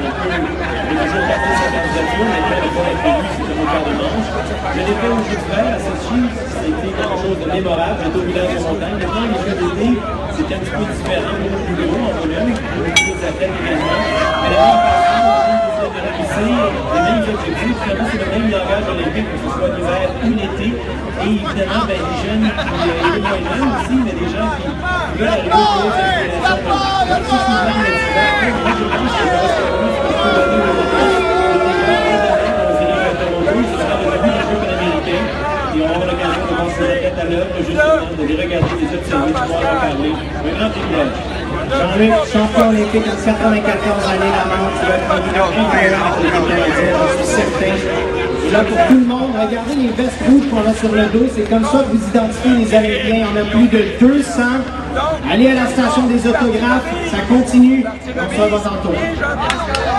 toujours porté sa candidature, mais quand le point est prévu, c'était mon quart de manche. Je l'ai fait au Jeux d'hiver à Sochi, c'était quelque chose de mémorable. J'étais au village de montagne. Maintenant, les Jeux d'été, c'était un petit peu différent, beaucoup plus gros en volume, beaucoup plus athlètes également. Mais la même façon, de réussir les mêmes objectifs, finalement, c'est le même langage olympique, que ce soit l'hiver ou l'été. Et évidemment, ben, les jeunes qui, et les moins jeunes aussi, mais des gens qui veulent arriver au niveau des aspirations exclusivement motivants. Moi, je pense que le restaurant, c'est parce que donner le ce sera le début des Jeux panaméricains. Et on aura l'occasion de voir ces athlètes à l'œuvre, justement, de les regarder, de les observer, de pouvoir en parler. Un grand privilège. Jean-Luc, champion olympique en 94 années, la manche, tu vas être je suis certain. Et là, pour tout le monde, regardez les vestes rouges qu'on a sur le dos, c'est comme ça que vous identifiez les Olympiens. On a plus de 200. Allez à la station des autographes, ça continue. On se revoit tantôt.